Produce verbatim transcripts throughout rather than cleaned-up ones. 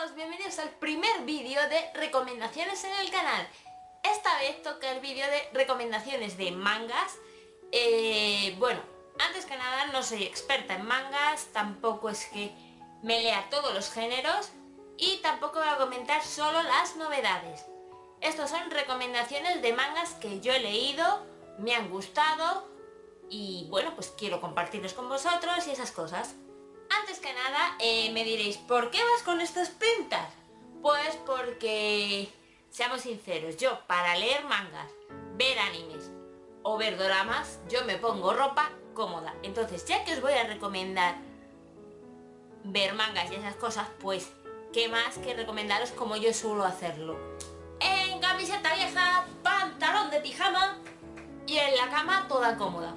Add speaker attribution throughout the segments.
Speaker 1: todos, bienvenidos al primer vídeo de recomendaciones en el canal. Esta vez toca el vídeo de recomendaciones de mangas. eh, Bueno, antes que nada no soy experta en mangas, tampoco es que me lea todos los géneros y tampoco voy a comentar solo las novedades. Estos son recomendaciones de mangas que yo he leído, me han gustado y bueno, pues quiero compartirlos con vosotros y esas cosas. Antes que nada, eh, me diréis, ¿por qué vas con estas pintas? Pues porque, seamos sinceros, yo para leer mangas, ver animes o ver doramas, yo me pongo ropa cómoda. Entonces, ya que os voy a recomendar ver mangas y esas cosas, pues, ¿qué más que recomendaros como yo suelo hacerlo? En camiseta vieja, pantalón de pijama y en la cama toda cómoda.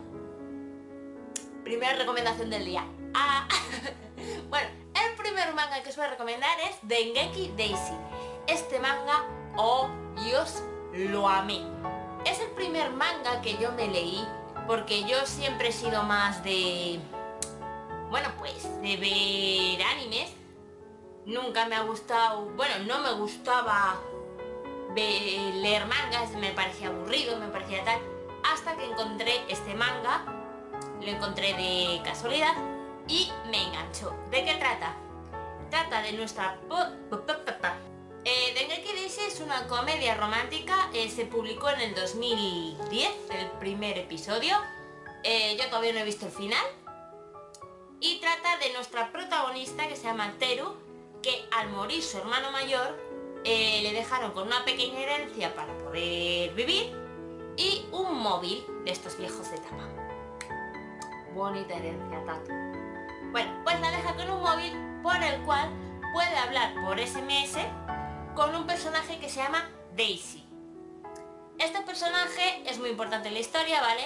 Speaker 1: Primera recomendación del día. Ah, bueno, el primer manga que os voy a recomendar es Dengeki Daisy. Este manga, oh Dios, lo amé. Es el primer manga que yo me leí porque yo siempre he sido más de... Bueno, pues de ver animes. Nunca me ha gustado... Bueno, no me gustaba ver, leer mangas, me parecía aburrido, me parecía tal. Hasta que encontré este manga, lo encontré de casualidad y me enganchó. ¿De qué trata? Trata de nuestra... Eh, Dengeki Daisy es una comedia romántica, eh, se publicó en el dos mil diez, el primer episodio. Eh, yo todavía no he visto el final. Y trata de nuestra protagonista que se llama Teru, que al morir su hermano mayor, eh, le dejaron con una pequeña herencia para poder vivir y un móvil de estos viejos de tapa. Bonita herencia, tato. Bueno, pues la deja con un móvil por el cual puede hablar por ese eme ese con un personaje que se llama Daisy. Este personaje es muy importante en la historia, ¿vale?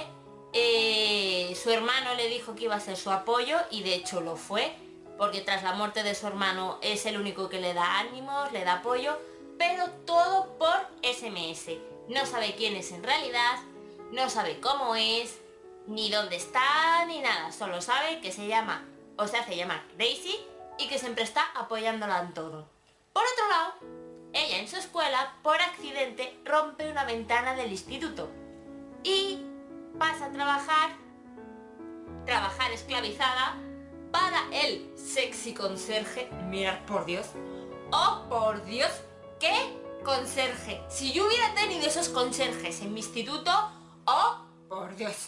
Speaker 1: Eh, su hermano le dijo que iba a ser su apoyo y de hecho lo fue, porque tras la muerte de su hermano es el único que le da ánimos, le da apoyo, pero todo por ese eme ese. No sabe quién es en realidad, no sabe cómo es, ni dónde está, ni nada, solo sabe que se llama, o se hace llamar Daisy y que siempre está apoyándola en todo. Por otro lado, ella en su escuela, por accidente, rompe una ventana del instituto y pasa a trabajar, trabajar esclavizada para el sexy conserje. Mirad, por Dios, oh por Dios, qué conserje. Si yo hubiera tenido esos conserjes en mi instituto, oh por Dios.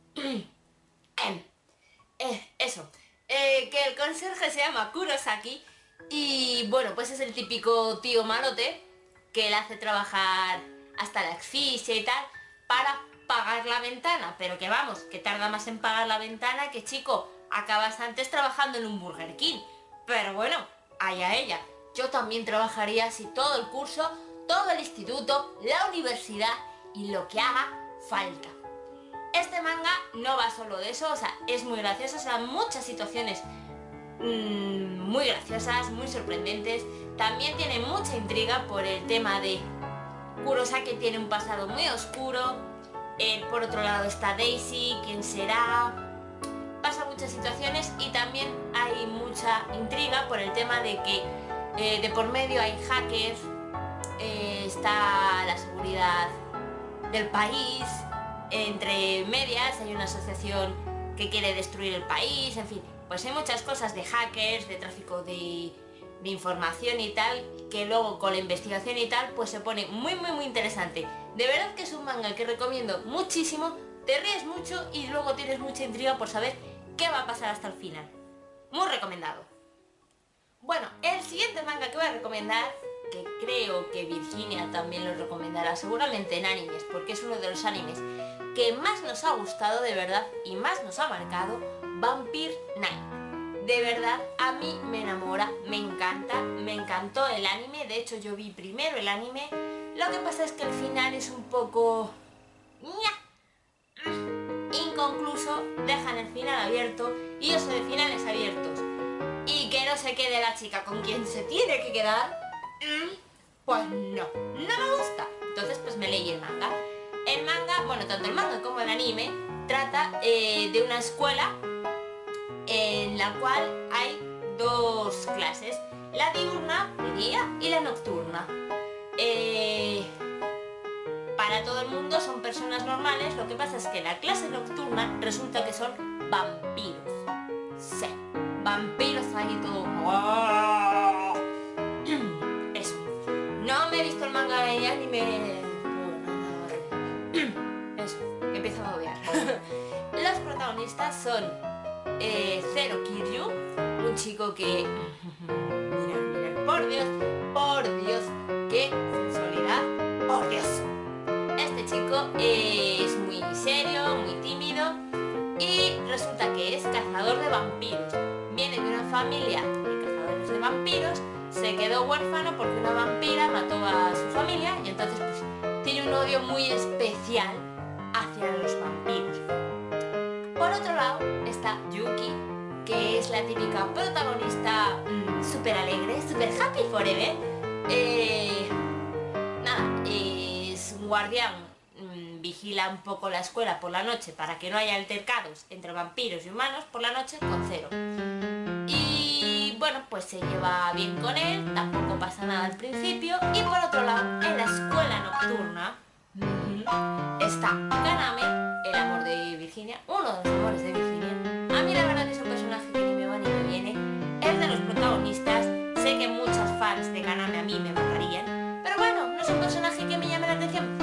Speaker 1: eh, eso, eh, que el conserje se llama Kurosaki y bueno, pues es el típico tío malote que le hace trabajar hasta la asfixia y tal para pagar la ventana, pero que vamos, que tarda más en pagar la ventana que, chico, acabas antes trabajando en un Burger King. Pero bueno, allá ella. Yo también trabajaría así todo el curso, todo el instituto, la universidad y lo que haga falta. Este manga no va solo de eso, o sea, es muy gracioso, o sea, muchas situaciones mmm, muy graciosas, muy sorprendentes. También tiene mucha intriga por el tema de Kurosaki, que tiene un pasado muy oscuro. Eh, por otro lado está Daisy, quién será. Pasa muchas situaciones y también hay mucha intriga por el tema de que eh, de por medio hay hackers, eh, está la seguridad del país. Entre medias hay una asociación que quiere destruir el país, en fin, pues hay muchas cosas de hackers, de tráfico de, de información y tal, que luego con la investigación y tal, pues se pone muy muy muy interesante. De verdad que es un manga que recomiendo muchísimo, te ríes mucho y luego tienes mucha intriga por saber qué va a pasar hasta el final. Muy recomendado. Bueno, el siguiente manga que voy a recomendar, que creo que Virginia también lo recomendará seguramente en animes, porque es uno de los animes que más nos ha gustado de verdad y más nos ha marcado, Vampire Knight. De verdad, a mí me enamora, me encanta, me encantó el anime, de hecho yo vi primero el anime, lo que pasa es que el final es un poco... inconcluso, dejan el final abierto y eso de finales abiertos y que no se quede la chica con quien se tiene que quedar, pues no, no me gusta. Entonces pues me leí el manga. El manga, bueno, tanto el manga como el anime trata eh, de una escuela en la cual hay dos clases, la diurna de día y la nocturna. Eh, para todo el mundo son personas normales, lo que pasa es que la clase nocturna resulta que son vampiros. Sí, vampiros ahí todo... Eso. No me he visto el manga de anime... Eso, que empiezo a obviar. Los protagonistas son eh, Zero Kiryu, un chico que... Mirad, mirad, por Dios, por Dios, qué sensualidad, por Dios. Este chico es muy serio, muy tímido y resulta que es cazador de vampiros. Viene de una familia de cazadores de vampiros, se quedó huérfano porque una vampira mató a su familia y entonces pues tiene un odio muy especial hacia los vampiros. Por otro lado está Yuki, que es la típica protagonista mmm, súper alegre, súper happy forever. Eh, nada, es un guardián, mmm, vigila un poco la escuela por la noche para que no haya altercados entre vampiros y humanos por la noche con Zero. Y bueno, pues se lleva bien con él, tampoco pasa nada al principio. Y por otro lado, en la escuela nocturna mmm, está Kaname, el amor de Virginia, uno de los amores de Virginia. A mí la verdad es un personaje que ni me va ni me viene, es de los protagonistas. Sé que muchas fans de Kaname a mí me matarían, pero bueno, no es un personaje que me llame la atención.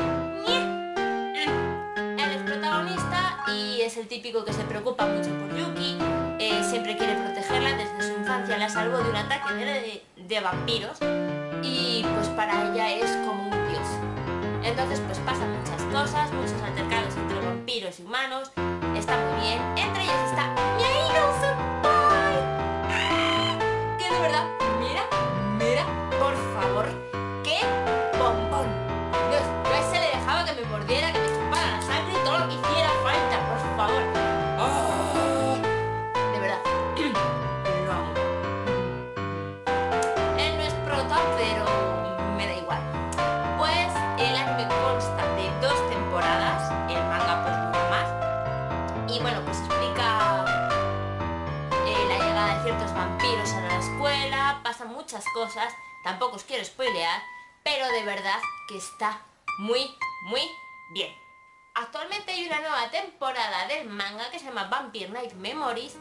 Speaker 1: Él es protagonista y es el típico que se preocupa mucho por Yuki, eh, siempre quiere protegerla, desde su infancia la salvó de un ataque de, de vampiros y pues para ella es como un dios. Entonces pues pasan muchas cosas, muchos altercados entre vampiros y humanos, está muy bien. Entre ellos está Miairo Senpai, que de verdad, mira, mira, por favor, qué bombón. Dios, yo a ese le dejaba que me mordiera, que me chupara la sangre y todo lo que hiciera falta, por favor. Oh, de verdad, lo amo. Él no es prota, pero me da igual. Pues el anime consta de dos temporadas, el manga pues mucho más. Y bueno, pues explica eh, la llegada de ciertos vampiros a la escuela, pasan muchas cosas, tampoco os quiero spoilear, pero de verdad que está muy, muy bien. Actualmente hay una nueva temporada del manga que se llama Vampire Night Memories,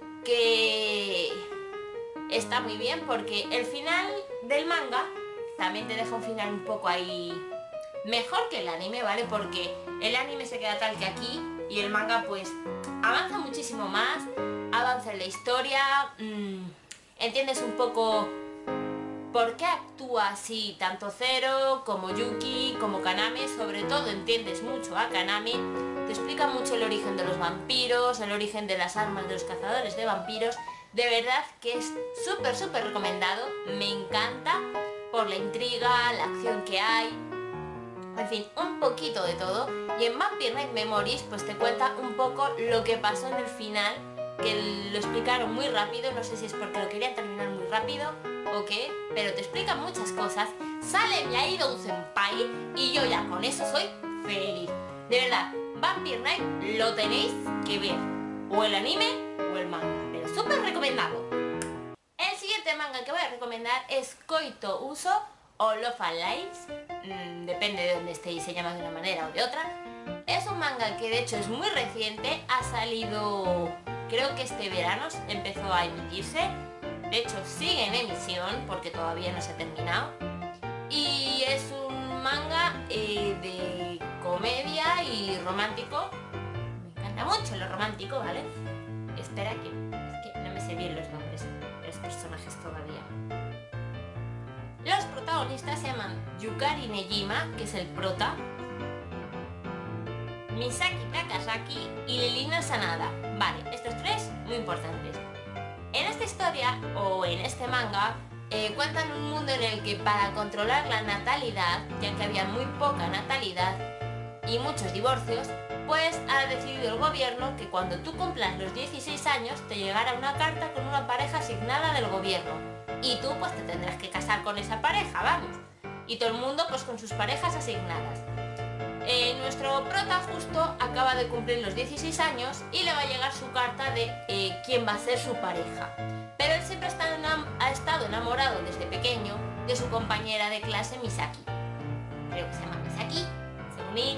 Speaker 1: que está muy bien porque el final del manga también te deja un final un poco ahí mejor que el anime, ¿vale? Porque el anime se queda tal que aquí y el manga pues avanza muchísimo más, avanza en la historia, mmm, entiendes un poco por qué actúa así tanto Zero como Yuki como Kaname, sobre todo entiendes mucho a Kaname, te explica mucho el origen de los vampiros, el origen de las armas de los cazadores de vampiros. De verdad que es súper súper recomendado, me encanta por la intriga, la acción que hay, en fin, un poquito de todo. Y en Vampire Night Memories pues te cuenta un poco lo que pasó en el final, que lo explicaron muy rápido, no sé si es porque lo querían terminar muy rápido o qué, pero te explican muchas cosas. Sale Miairo Senpai y yo ya con eso soy feliz. De verdad, Vampire Night lo tenéis que ver, o el anime o el manga, pero súper recomendado. El siguiente manga que voy a recomendar es Koito Uso o Love and Lives, mm, depende de donde estéis, se llama de una manera o de otra. Es un manga que de hecho es muy reciente, ha salido creo que este verano, empezó a emitirse, de hecho sigue en emisión porque todavía no se ha terminado, y es un manga eh, de comedia y romántico. Me encanta mucho lo romántico, ¿vale? Espera que, es que no me sé bien los nombres de los personajes todavía. Los protagonistas se llaman Yukari Nejima, que es el prota, Misaki Takasaki y Lilina Sanada. Vale, estos tres muy importantes. En esta historia, o en este manga, eh, cuentan un mundo en el que para controlar la natalidad, ya que había muy poca natalidad y muchos divorcios, pues ha decidido el gobierno que cuando tú cumplas los dieciséis años te llegará una carta con una pareja asignada del gobierno. Y tú pues te tendrás que casar con esa pareja, vamos. Y todo el mundo pues con sus parejas asignadas. Eh, nuestro prota justo acaba de cumplir los dieciséis años y le va a llegar su carta de eh, quién va a ser su pareja. Pero él siempre está enam- ha estado enamorado desde pequeño de que su compañera de clase Misaki. Creo que se llama Misaki, Seunin.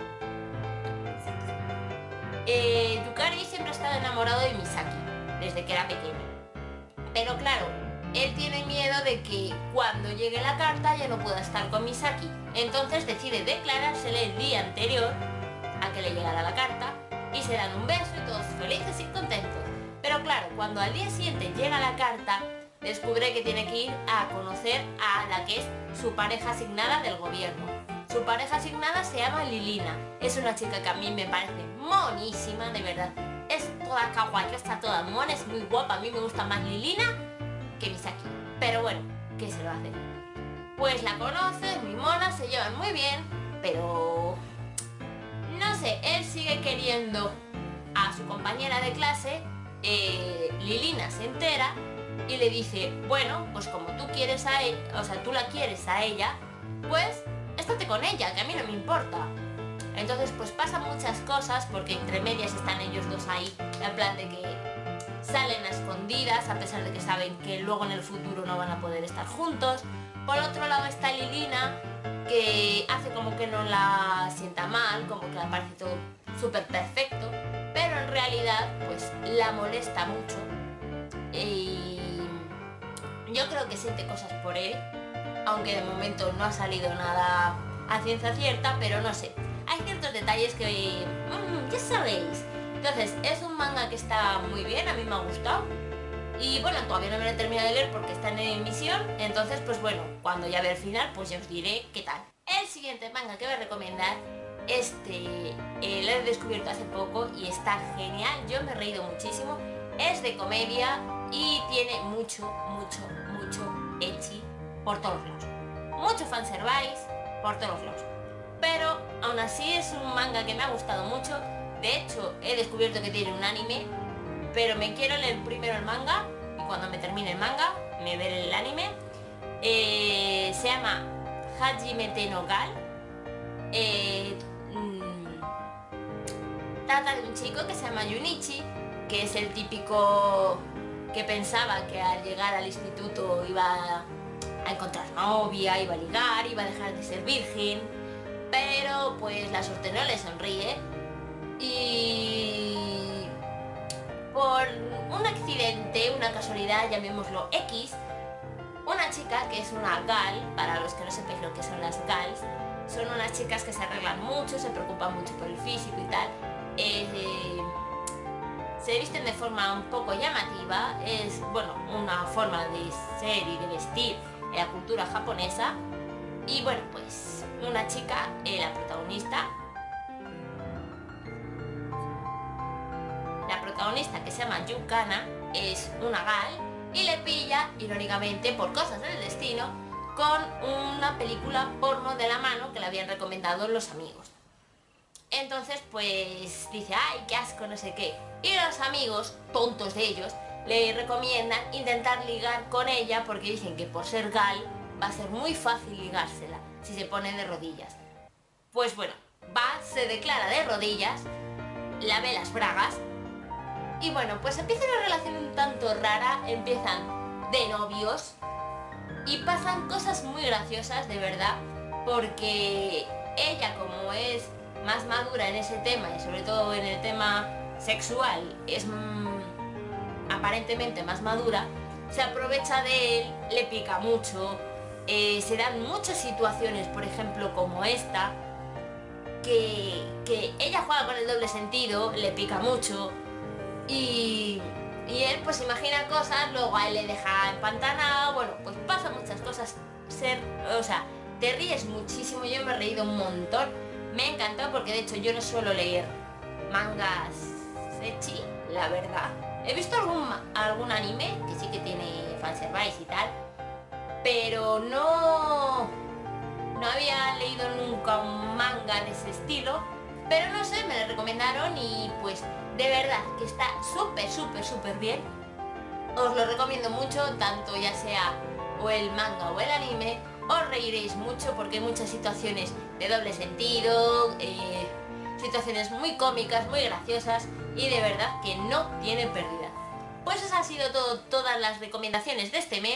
Speaker 1: Eh, Yukari siempre ha estado enamorado de Misaki, desde que era pequeño. Pero claro, él tiene miedo de que cuando llegue la carta ya no pueda estar con Misaki. Entonces decide declarársele el día anterior a que le llegara la carta y se dan un beso y todos felices y contentos. Pero claro, cuando al día siguiente llega la carta, descubre que tiene que ir a conocer a la que es su pareja asignada del gobierno. Su pareja asignada se llama Lilina. Es una chica que a mí me parece monísima, de verdad. Es toda kawaii, está toda mona, es muy guapa. A mí me gusta más Lilina que Misaki. Pero bueno, ¿qué se lo hace? Pues la conoce, es muy mona, se llevan muy bien, pero... no sé, él sigue queriendo a su compañera de clase. eh, Lilina se entera y le dice, bueno, pues como tú quieres a ella, o sea, tú la quieres a ella, pues estate con ella, que a mí no me importa. Entonces pues pasan muchas cosas, porque entre medias están ellos dos ahí, en plan de que salen a escondidas, a pesar de que saben que luego en el futuro no van a poder estar juntos. Por otro lado está Lilina, que hace como que no la sienta mal, como que le parece todo súper perfecto, pero en realidad pues la molesta mucho. Y yo creo que siente cosas por él, aunque de momento no ha salido nada a ciencia cierta, pero no sé. Hay ciertos detalles que... mmm, ya sabéis. Entonces, es un manga que está muy bien, a mí me ha gustado. Y bueno, todavía no me lo he terminado de leer porque está en emisión. Entonces, pues bueno, cuando ya vea el final, pues ya os diré qué tal. El siguiente manga que voy a recomendar, este eh, lo he descubierto hace poco y está genial. Yo me he reído muchísimo. Es de comedia y tiene mucho, mucho, mucho ecchi por todos lados. Mucho fanservice por todos lados. Pero aún así es un manga que me ha gustado mucho. De hecho, he descubierto que tiene un anime, pero me quiero leer primero el manga y cuando me termine el manga me veré el anime. Eh, se llama Hajimete no Gal. Eh, mmm, trata de un chico que se llama Junichi, que es el típico que pensaba que al llegar al instituto iba a encontrar novia, iba a ligar, iba a dejar de ser virgen, pero pues la suerte no le sonríe y por un accidente, una casualidad, llamémoslo X, una chica que es una gal, para los que no sepáis lo que son las gals, son unas chicas que se arreglan mucho, se preocupan mucho por el físico y tal, eh, se visten de forma un poco llamativa, es bueno una forma de ser y de vestir en la cultura japonesa. Y bueno, pues una chica, eh, la protagonista, la protagonista que se llama Yukana, es una gal y le pilla, irónicamente, por cosas del destino, con una película porno de la mano que le habían recomendado los amigos. Entonces pues dice, ay, qué asco, no sé qué. Y los amigos, tontos de ellos, le recomiendan intentar ligar con ella porque dicen que por ser gal va a ser muy fácil ligársela si se pone de rodillas. Pues bueno, va, se declara de rodillas, la ve las bragas y bueno, pues empieza una relación un tanto rara, empiezan de novios y pasan cosas muy graciosas, de verdad, porque ella, como es más madura en ese tema y sobre todo en el tema sexual, es mmm, aparentemente más madura, se aprovecha de él, le pica mucho, eh, se dan muchas situaciones, por ejemplo como esta, que, que ella juega con el doble sentido, le pica mucho y, y él pues imagina cosas, luego a él le deja empantanado, bueno, pues pasan muchas cosas, ser, o sea, te ríes muchísimo, yo me he reído un montón, me encantó porque de hecho yo no suelo leer mangas ecchi, la verdad. He visto algún, algún anime que sí que tiene fanservice y tal, pero no, no había leído nunca un manga de ese estilo, pero no sé, me lo recomendaron y pues de verdad que está súper, súper, súper bien. Os lo recomiendo mucho, tanto ya sea o el manga o el anime, os reiréis mucho porque hay muchas situaciones de doble sentido, eh, situaciones muy cómicas, muy graciosas y de verdad que no tiene pérdida. Pues eso ha sido todo, todas las recomendaciones de este mes.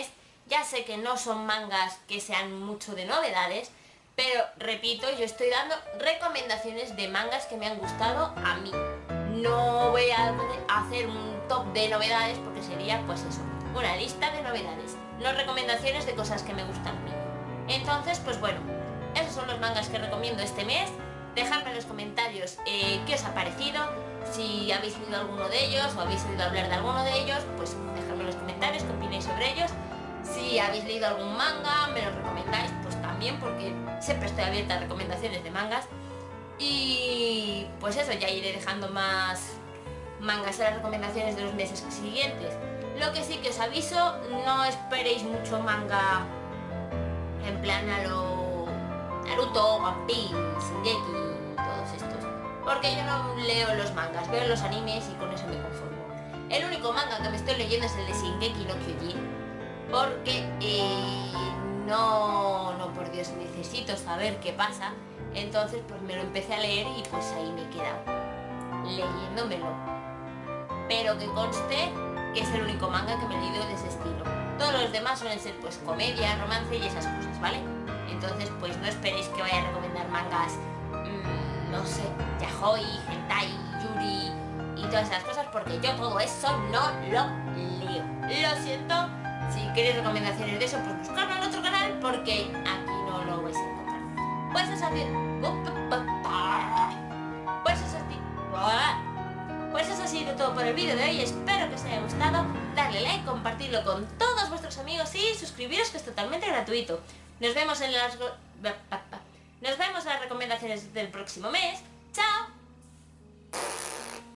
Speaker 1: Ya sé que no son mangas que sean mucho de novedades, pero repito, yo estoy dando recomendaciones de mangas que me han gustado a mí. No voy a hacer un top de novedades porque sería pues eso, una lista de novedades, no recomendaciones de cosas que me gustan a mí. Entonces, pues bueno, esos son los mangas que recomiendo este mes. Dejadme en los comentarios eh, qué os ha parecido, si habéis leído alguno de ellos o habéis oído hablar de alguno de ellos, pues dejadme en los comentarios qué opináis sobre ellos. Si habéis leído algún manga, me lo recomendáis, pues también, porque siempre estoy abierta a recomendaciones de mangas. Y pues eso, ya iré dejando más mangas en las recomendaciones de los meses siguientes. Lo que sí que os aviso, no esperéis mucho manga en plan a lo Naruto, One Piece, Shingeki, todos estos, porque yo no leo los mangas, veo los animes y con eso me conformo. El único manga que me estoy leyendo es el de Shingeki no Kyojin, porque eh, no, no, por Dios, necesito saber qué pasa. Entonces pues me lo empecé a leer y pues ahí me he quedado leyéndomelo, pero que conste que es el único manga que me he leído de ese estilo. Todos los demás suelen ser pues comedia, romance y esas cosas, ¿vale? Entonces pues no esperéis que vaya a recomendar mangas, mmm, no sé, yaoi, hentai, yuri y todas esas cosas, porque yo todo eso no lo leo. Lo siento. Si queréis recomendaciones de eso, pues buscarlo en otro canal, porque aquí no lo vais a encontrar. Pues eso ha sido... Pues eso ha sido... Pues eso ha sido todo por el vídeo de hoy. Espero que os haya gustado. Darle like, compartirlo con todos vuestros amigos y suscribiros, que es totalmente gratuito. Nos vemos en las... Nos vemos en las recomendaciones del próximo mes. ¡Chao!